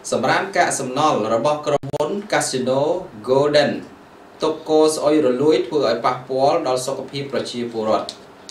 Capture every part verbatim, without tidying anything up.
សម្រាប់កាកសំណល់របស់ក្រុមហ៊ុន Casino Golden ទុកគោស្អុយរលួយធ្វើឲ្យប៉ះពាល់ដល់សុខភាពប្រជាពលរដ្ឋ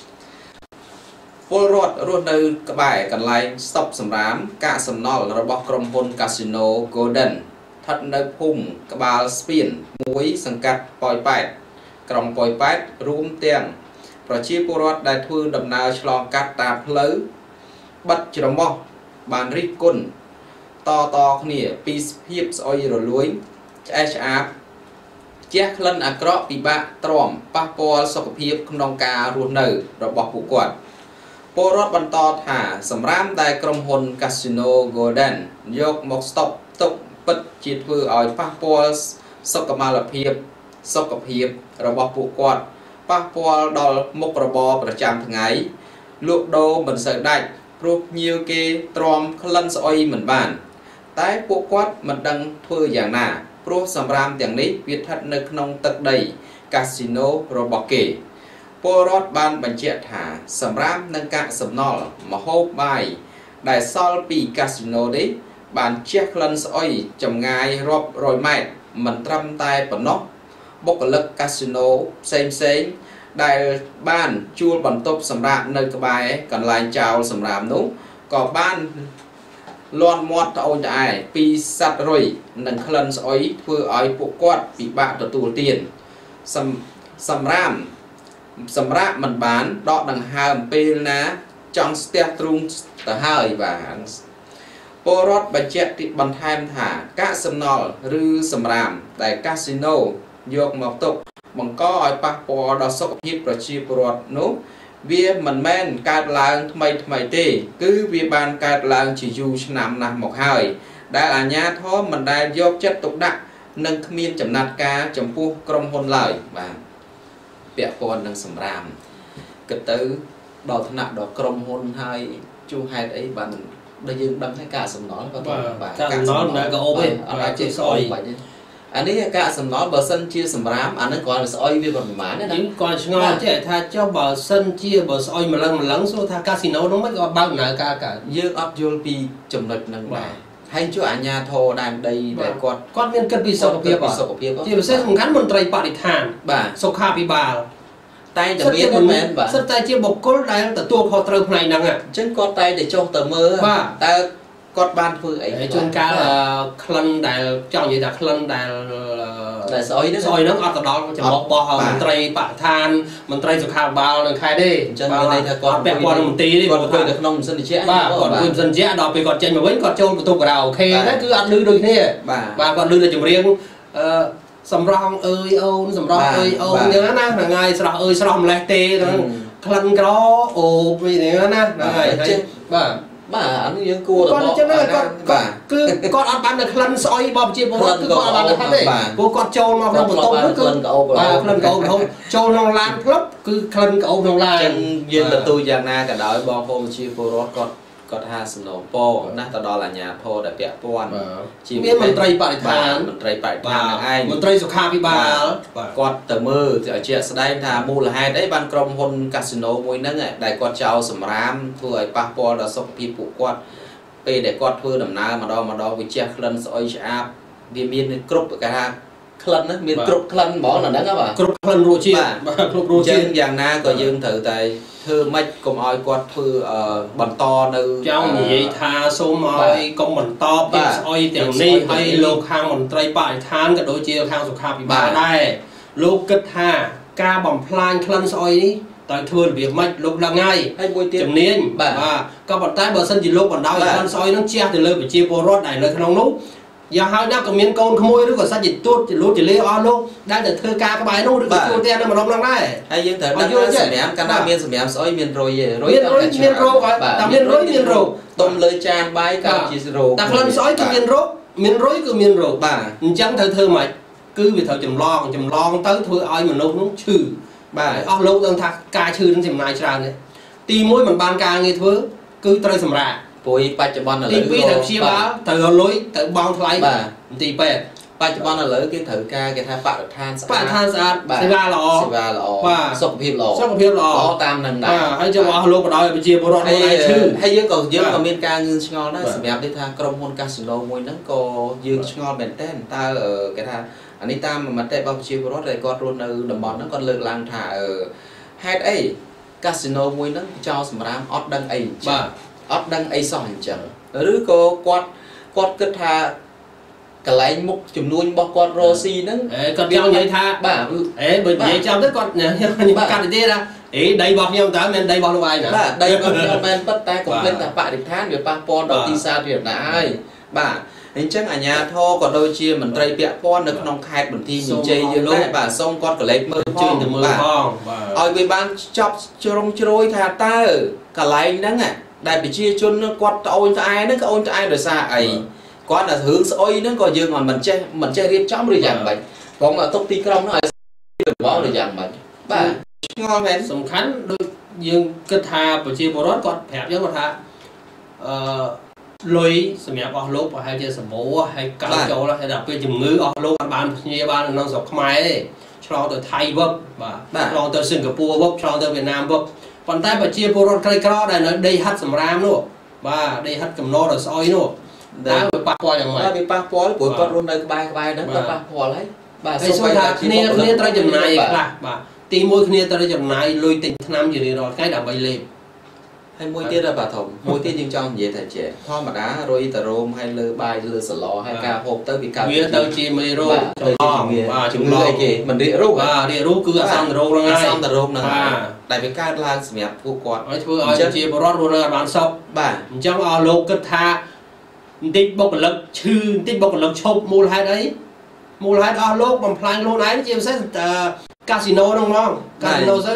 ពលរដ្ឋរស់នៅក្បែរកន្លែងស្តុបសម្រាមកាកសំណល់របស់ក្រុមហ៊ុន Casino Golden ស្ថិតនៅភូមិក្បាលស្ពានមួយសង្កាត់ប៉ោយប៉ែតក្រុងប៉ោយប៉ែតរួមទាំងប្រជាពលរដ្ឋដែលធ្វើដំណើរឆ្លងកាត់តាមផ្លូវបិទច្រមុះបានរិះគន់តតគ្នាពីភាពស្អុយរលួយឆ្អែតឆ្អាបជះក្លិនអាក្រក់ពិបាកទ្រាំប៉ះពាល់សុខភាពក្នុងការរស់នៅរបស់ពួកគាត់ពលរដ្ឋបន្តថាសម្រាមដែលក្រុមហ៊ុន Casino Golden យកមកស្តុបទុកពិតជាធ្វើឲ្យប៉ះពាល់សុខុមាលភាពសុខភាពរបស់ពួកគាត់ប៉ះពាល់ដល់មុខរបរប្រចាំថ្ងៃលក់ដូរមិនសូវដាច់ព្រោះភ្ញៀវគេទ្រាំក្លិនស្អុយមិនបានតែពួកគាត់មិនដឹងធ្វើយ៉ាងណាព្រោះសម្រាមទាំងនេះវាស្ថិតនៅក្នុងទឹកដីកាស៊ីណូរបស់គេពលរដ្ឋបានបញ្ជាក់ថាសម្រាមនិងកាកសំណល់ម្ហូបបាយដែលសល់ពីកាស៊ីណូនេះបានជះក្លិនស្អុយចម្ងាយរាប់រយម៉ែត្រមិនត្រឹមតែប៉ុណ្ណោះបុគ្គលិកកាស៊ីណូផ្សេងផ្សេងដែលបានជួលបន្ទប់សម្រាប់នៅក្បែរកន្លែងចោលសម្រាប់នោះក៏បានលន់មាត់ត្អូញត្អែពីសត្វរុយនិងក្លិនស្អុយធ្វើឲ្យពួកគាត់ពិបាកទទួលទានសម្រាប់សម្រាប់មិនបានដកដង្ហើមពេលណាចង់ស្ទះទ្រូងទៅហើយបាទពលរដ្ឋបញ្ជាក់បន្ថែមថាកាកសំណល់ឬសម្រាមដែលកាស៊ីណូយកមកទុកបង្កឲ្យប៉ះពាល់ដល់សុខភាពប្រជាពលរដ្ឋនោះវាមិនមែនកើតឡើងថ្មីថ្មីទេគឺវាបានកើតឡើងជាយូរឆ្នាំណាស់មកហើយដែលអាជ្ញាធរមិនដែលយកចិត្តទុកដាក់និងគ្មានចំណាត់ការចំពោះក្រុមហ៊ុនឡើយបាទពាក់ព័ន្ធនឹងសម្រាមគិតទៅដល់ថ្នាក់ដល់ក្រុមហ៊ុនហើយជួហេតុអីបានដែលយើងដឹងថាកាកសំណល់គាត់បាទកាកសំណល់នៅក៏អូបទេអត់អាចជាស្អុយអានេះកាកសំណល់បើសិនជាសម្រាមអានឹងគាត់ស្អុយវាប្រហែលណាយើងគាត់ឆ្ងល់ចេះថាចុះបើសិនជាបើស្អុយម្លឹងម្លឹងសួរថាកាស៊ីណូនោះមិនក៏បើកដំណើរការកើតយើងអត់យល់ពីចំណុចហ្នឹងដែរហើយជួអាជ្ញាធរដែនដីដែលគាត់គាត់មានគិតពីសុខភាពសុខភាពជាពិសេសសំខាន់មន្ត្រីបរិស្ថានបាទសុខាភិបាលតែតែមានមិនមែនបាទសិតតែជាបុគ្គលដែលទទួលខុសត្រូវផ្នែកហ្នឹងអញ្ចឹងគាត់តែតែចុះទៅមើលតើគាត់បានធ្វើអីជួនកាលក្លិនដែលចង់និយាយថាក្លិនដែលដែលស្អុយហ្នឹងស្អុយហ្នឹងអត់ទៅដល់ចំបោះបោះមន្ត្រីបរិស្ថានមន្ត្រីសុខាភិបាលនៅខេត្តទេអញ្ចឹងមានន័យថាគាត់ពាក់ព័ន្ធនឹងមន្ទីរទេគាត់ធ្វើនៅក្នុងម៉ាស៊ីនត្រជាក់បាទគាត់ធ្វើម៉ាស៊ីនត្រជាក់ដល់ពេលគាត់ចេញមកវិញគាត់ចូលបន្ទប់ការ៉ាអូខេហ្នឹងគឺអត់លឺដូចគ្នាបាទគាត់លឺតែចម្រៀងអឺសម្រងអើយអូនសម្រងអើយអូនអញ្ចឹងណាហ្នឹងហើយស្រស់អើយស្រស់ម្លេះទេហ្នឹងក្លិនក្រអូពីហ្នឹងណាហ្នឹងហើយបាទបាទអានេះយើងគួរគាត់អញ្ចឹងគាត់បាទគឺគាត់អត់បាននៅក្លិនស្អុយរបស់ប្រជាពលរដ្ឋគឺគាត់អត់បាននៅក្លិនទេព្រោះគាត់ចូលមកក្នុងបន្ទប់នោះគឺបាទក្លិនក្អូបធំចូលក្នុងឡានផ្លុបគឺក្លិនក្អូបក្នុងឡានអញ្ចឹងយើងទទួលយ៉ាងណាក៏ដោយបងប្អូនប្រជាពលរដ្ឋគាត់គាត់ថាសំណូមពរណាស់ទៅដល់អាជ្ញាធរដែលពាក់ព័ន្ធជាមានមន្ត្រីបរិស្ថានមន្ត្រីបរិស្ថាននឹងឯងមន្ត្រីសុខាភិបាលគាត់ទៅមើលឲ្យជាក់ស្ដែងថាមូលហេតុអីបានក្រុមហ៊ុនកាស៊ីណូមួយហ្នឹងដែលគាត់ចោលសម្រាមធ្វើឲ្យប៉ះពាល់ដល់សុខភាពពួកគាត់ពេលដែលគាត់ធ្វើដំណើរម្ដងម្ដងវាជះក្លិនស្អុយឆ្អាបវាមានគ្រប់គេថាក្លិនមានគ្រប់ក្លិនហ្មងអាហ្នឹងបាទគ្រប់ក្លិនរសជាតិបាទគ្រប់រសជាតិយ៉ាងណាក៏យើងត្រូវតែធ្វើម៉េចកុំឲ្យគាត់ធ្វើបន្តនៅចង់និយាយថាសូមឲ្យកុំបន្តពីស្អុយទាំងនេះហើយលោកខាងមន្ត្រីបរិស្ថានក៏ដូចជាខាងសុខាភិបាលដែរលោកគិតថាការបំផ្លាញក្លិនស្អុយនេះតើធ្វើរបៀបម៉េចលោកដឹងហើយហើយមួយទៀតជំនាញបាទក៏ប៉ុន្តែបើសិនជាលោកបណ្ដោយក្លិនស្អុយនឹងជះទៅលើប្រជាពលរដ្ឋដែលនៅក្នុងនោះយ៉ាងហើយណាក៏មានកូនក្មួយឬក៏សាច់ជាទួតជាលូតជាលេអស់លោកដែលទៅធ្វើការក្បែរនោះឬក៏ជួលផ្ទះនៅម្ដុំហ្នឹងដែរហើយយើងត្រូវដឹងថាសម្រាប់កាលណាមានសម្រាប់ស្អុយមានរុយទេរុយមានរុយមានរោគតែមានរុយមានរោគទុំលើចានបាយក៏ជារោគតែក្លិនស្អុយគឺមានរោគមានរុយគឺមានរោគបាទអញ្ចឹងត្រូវធ្វើម៉េចគឺវាត្រូវចម្លងចម្លងទៅធ្វើឲ្យមនុស្សនោះឈឺបាទអស់លោកដឹងថាការឈឺនឹងចំណាយច្រើនទេទីមួយមិនបានការងារធ្វើគឺត្រូវសម្រាកព្រោះបច្ចុប្បន្នឥឡូវទីពីរត្រូវព្យាបាលត្រូវលុយត្រូវបង់ថ្លៃបាទទីពេទ្យบច្ចុប្បន្នឥឡូវគេត្រូវការគេថាបរិស្ថានស្អាតបរិស្ថានស្អាតសេវាល្អសេវាល្អសុខភាពល្អសុខភាពល្អតាមនឹងដែរហើយចាំអស់លោកបដ ឲ្យប្រជាពលរដ្ឋខ្លួនឯងឈឺហើយយើងក៏យើងក៏មានការងឿងឆ្ងល់ដែរសម្រាប់នេះថាក្រុមហ៊ុនកាស៊ីណូមួយហ្នឹងក៏យើងឆ្ងល់មែនតើតើគេថាអានេះតាមមតិរបស់ប្រជាពលរដ្ឋដែលគាត់រស់នៅតំបន់ហ្នឹងគាត់លើកឡើងថាហេតុអីកាស៊ីណូមួយហ្នឹងចោលសម្រាមអត់ដឹងអីបាទអត់ដឹងអីសោះអញ្ចឹងឬក៏គាត់គាត់គិតថាកន្លែងមុខចំនួនរបស់គាត់រស៊ីហ្នឹងគាត់ចង់និយាយថាបាទអេបើនិយាយចាំទៅគាត់ខ្ញុំកាត់ទេថាអេដីរបស់ខ្ញុំតើមិនដីរបស់លោកឯងណាបាទដីរបស់ខ្ញុំមិនប៉ុន្តែកុំភ្លេចថាបរិស្ថានវាប៉ះពាល់ដល់ទីសាធារណៈហើយបាទអញ្ចឹងអាជ្ញាធរក៏ដូចជាមន្ត្រីពាក់ព័ន្ធនៅក្នុងខេត្តបន្ទាយមានជ័យយើងដែរបាទសូមគាត់កលេចមើលជួយទៅមើលផងឲ្យវាបានចប់ជ្រុងជ្រោយថាតើកន្លែងហ្នឹងដែលប្រជាជនគាត់ត្អូញត្អែហ្នឹងក៏អូនត្អែដោយសារអីគាត់តែរឿងស្អុយហ្នឹងក៏យើងមិនចេះមិនចេះរៀបចំឬយ៉ាងម៉េចផងទុកទីក្រុងហ្នឹងឲ្យរបស់ឬយ៉ាងម៉េចបាទឆ្ងល់មែនសំខាន់ដូចយើងគិតថាប្រជាពលរដ្ឋគាត់ប្រាប់យើងគាត់ថាអឺលុយសម្រាប់អស់លោកប្រហែលជាសម្បូរហើយកើចូលហើយដល់ពេលជំងឺអស់លោកអត់បានព្យាបាលនៅក្នុងស្រុកខ្មែរទេឆ្លងទៅថៃវឹកបាទឆ្លងទៅសិង្ហបុរីវឹកឆ្លងទៅវៀតណាមវឹកប៉ុន្តែប្រជាពលរដ្ឋក្រីក្រដែលនៅដីហិតសម្រាមនោះបាទដីហិតកំណរដល់ស្អុយនោះតែវាប៉ះពាល់យ៉ាងម៉េចវាប៉ះពាល់ព្រោះគាត់រស់នៅក្បែរក្បែរហ្នឹងគាត់ប៉ះពាល់ហើយបាទសូមថាគ្នាគ្នាត្រូវចំណាយខ្លះបាទទីមួយគ្នាត្រូវចំណាយលុយទិញថ្នាំជារៀងរាល់ថ្ងៃដើម្បីលេបហើយមួយទៀតបាទធំមួយទៀតយើងចង់និយាយថាចេះធម្មតារុយតារោមហើយលើបាយលើសឡហើយការហូបទៅវាកើតវាទៅជាមេរោគចំងបាទជំងឺអីគេមិនរាករូសបាទរាករូសគឺអាសន្នរោគហ្នឹងហើយអាសន្នរោគហ្នឹងហើយដែលវាកើតឡើងសម្រាប់ពួកគាត់ហើយធ្វើឲ្យជាបរិវត្តរស់នៅបានសុខបាទអញ្ចឹងអស់លោកគិតថាបន្តិចបុគ្គលិកឈឺបន្តិចបុគ្គលិកឈប់មូលហេតុអីមូលហេតុអស់លោកបំផ្លាញខ្លួនឯងជាពិសេសកាស៊ីណូហ្នឹងហ្មងកាស៊ីណូទៅ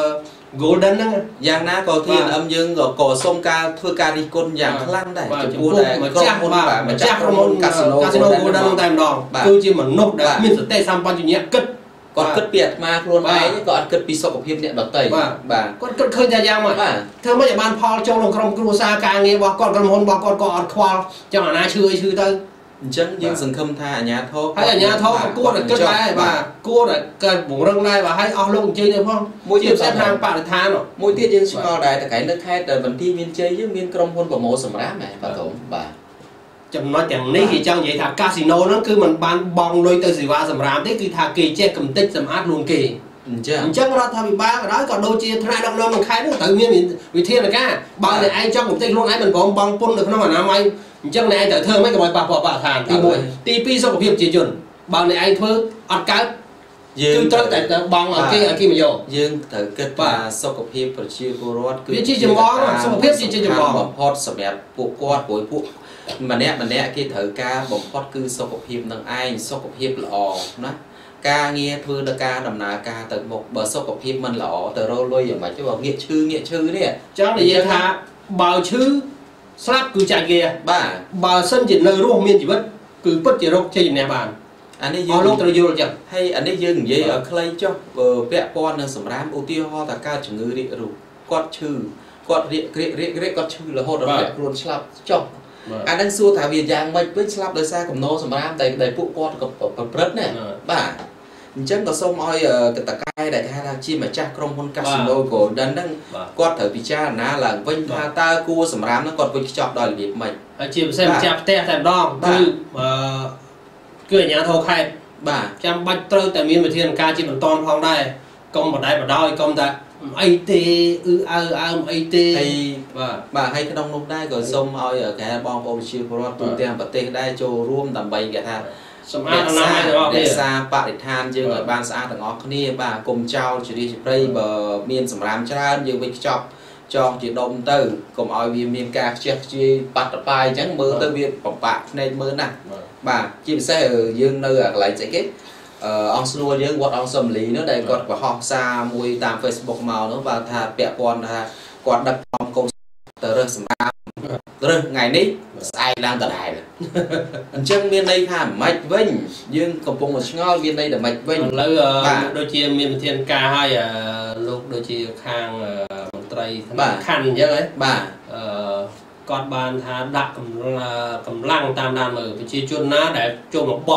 Golden ហ្នឹងយ៉ាងណាក៏ ที เอ็น เอ็ม យើងក៏ក៏សុំការធ្វើការរិះគន់យ៉ាងខ្លាំងដែរចំពោះតែក្រុមហ៊ុនបាទម្ចាស់ក្រុមហ៊ុនកាស៊ីណូ Golden តែម្ដងគឺជាមនុស្សដែលមានសតិសម្បជញ្ញៈគិតគាត់គិតពីអាត្មាខ្លួនឯងក៏អត់គិតពីសុខភាពអ្នកដទៃបាទគាត់គិតឃើញតែយ៉ាងម៉េចធ្វើម៉េចឲ្យបានផលចូលក្នុងក្រុមគ្រួសារការងាររបស់គាត់ក្រុមហ៊ុនរបស់គាត់ក៏អត់ខ្វល់ចឹងអាណាឈឺអីឈឺទៅអញ្ចឹងយើងសង្ឃឹមថាអាជ្ញាធរហើយអាជ្ញាធរក៏គួរតែគិតដែរបាទគួរតែកើតពង្រឹងដែរបាទហើយអស់លោកអញ្ជើញទៅផងមួយទៀតផ្សេងខាងបរិស្ថានមួយទៀតយើងស្គាល់ដែរតែកែនៅខេត្តបន្ទាយមានជ័យយើងមានក្រុមហ៊ុនប្រមូលសម្រាប់ដែរបាទខ្ញុំបាទចំណុចទាំងនេះគេចង់និយាយថាកាស៊ីណូហ្នឹងគឺมันបានបងលុយទៅសេវាសម្រាប់ទេគឺថាគេចេះកំតិចសម្អាតលួងគេអញ្ចឹងអញ្ចឹងរដ្ឋាភិបាលក៏ដោយក៏ដូចជាថ្នាក់ដឹកនាំក្នុងខេត្តហ្នឹងត្រូវមានវិធានការបើតែឯងចង់កំតិចខ្លួនឯងមិនព្រមបងពុននៅក្នុងអនាម័យអញ្ចឹងអ្នកឯងត្រូវធ្វើមិនកុំឲ្យប៉ះពាល់បរិស្ថានទីមួយទីពីរសុខភាពប្រជាជនបើអ្នកឯងធ្វើអត់កើតយើងត្រូវតែបងឲ្យគេឲ្យគេមកយកយើងត្រូវគិតថាសុខភាពប្រជាពលរដ្ឋគឺវាជាចម្បងសុខភាពជាចម្បងបំផុតសម្រាប់ពួកគាត់ព្រោះពួកម្នាក់ម្នាក់គេត្រូវការបំផុតគឺសុខភាពនឹងឯងសុខភាពល្អណាការងារធ្វើដល់ការដំណើរការទៅមុខបើសុខភាពមិនល្អទៅរលុយយ៉ាងម៉េចទៅបើងាកឈឺងាកឈឺនេះចង់និយាយថាបើឈឺស្លាប់គឺចាច់គេបាទបើសិនជានៅរស់មានជីវិតគឺពិតជារកជ័យជំនះបានអានេះយើងលោកត្រូវយល់ចឹងហើយអានេះយើងនិយាយឲ្យខ្លីចុះពាក់ព័ន្ធនឹងសម្រាមឧទាហរណ៍ថាកើតជំងឺរាករូសគាត់ឈឺគាត់រាករាករាករាកគាត់ឈឺរហូតដល់ខ្លួនស្លាប់ចុះអានឹងសួរថាវាយ៉ាងម៉េចវិញស្លាប់ដោយសារកំណោសម្រាមតែដែលពួកគាត់ក៏ប្រព្រឹត្តណាបាទអញ្ចឹងក៏សូមឲ្យកតកែដែលគេហៅថាជាម្ចាស់ក្រុមហ៊ុនកាស៊ីណូ Golden ហ្នឹងគាត់ត្រូវពិចារណាឡើងវិញថាតើគួរសម្រាមហ្នឹងគាត់វិចខ្ចប់ដោយរបៀបម៉េចហើយជាពិសេសម្ចាស់ផ្ទះតែម្ដងគឺអឺគឺអាជ្ញាធរខេត្តបាទចាំបាច់ត្រូវតែមានវិធានការជាបន្តផងដែរកុំបដិបដោយកុំតែអីទេអឺអើអើអីទេហើយបាទបាទហើយក្នុងនោះដែរក៏សូមឲ្យគេបងប្អូនប្រជាពលរដ្ឋទូទាំងប្រទេសដែរចូលរួមដើម្បីគេថាសម្អាតអនាម័យរបស់គេរក្សាបរិស្ថានយើងឲ្យបានស្អាតទាំងអស់គ្នាបាទកុំចោលជារាជព្រៃបើមានសម្រាមច្រើនយើងវិចខ្ចប់ចងជាដុំទៅកុំឲ្យវាមានការខ្ជះខ្ជាយបាត់តបាយអញ្ចឹងមើលទៅវាពិបាកភ្នែកមើលណាស់បាទជាពិសេសយើងនៅកន្លែងស្អីគេអង្គស្នួលយើងវត្តអង្គសំលីនោះដែលគាត់បង្ហោះសារមួយតាម Facebook មកនោះបាទថាពាក់ព័ន្ធថាគាត់ដឹកនាំកូនទៅរើសសម្រាប់រើសថ្ងៃនេះស្អែកឡើងដដែលអញ្ចឹងមានន័យថាមិនវិញយើងកំពុងឆ្ងល់មានន័យថាមិនវិញឥឡូវដូចជាមានវិធានការឲ្យលោកដូចជាខាងមន្ត្រីធនាគារអញ្ចឹងហ៎បាទអឺគាត់បានថាដាក់កម្លាំងតាមដានមើលប្រជាជនណាដែលចូលមកបោះ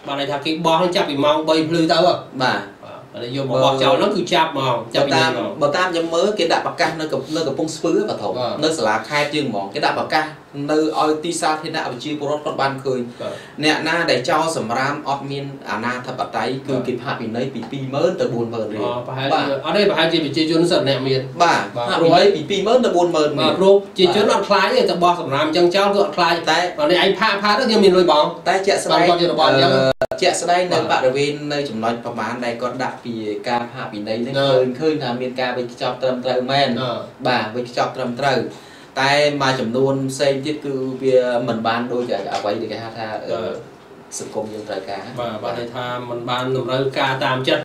bạn này thà cái bó chắp bị mong bay phư tao à bà vô bọt cháu nó cứ chắp mong bờ tam bờ tam nhắm mới cái đạp bạc ca nơi cục nơi cục bông spứ và thổ nơi là khai chương mỏ cái đạp bạc ca nơi oi ti sa thiên đạo chi bồ con ban khơi nè na để cho sầm ram admin ana thập bát tay cứ kịp hạ bị nấy bị pi mớn từ buồn mờn rồi ở đây bà hai chị bị chơi chốn sợt nè miền bà hạ bị nấy bị pi mớn từ buồn mờn mà rồi chị chốn ăn khai thì tập bò sầm ram chân cháu gọn khai tại ở đây anh pha pha rất nhiều miền lôi bóng tại chẹt sài chẹt sài nơi bạn ở bên nơi chúng nóiประมาณ đây con đạp bị ca hạ bị nấy khơi khơi là miền ca với chọc trầm trời men bà với chọc trầm trời tại mà chấm luôn xây tiết cư bia mình ban đôi giờ ở vậy thì cái ha tha sự công dân trời cá và bạn này tha mình ban nằm ra ca tam chất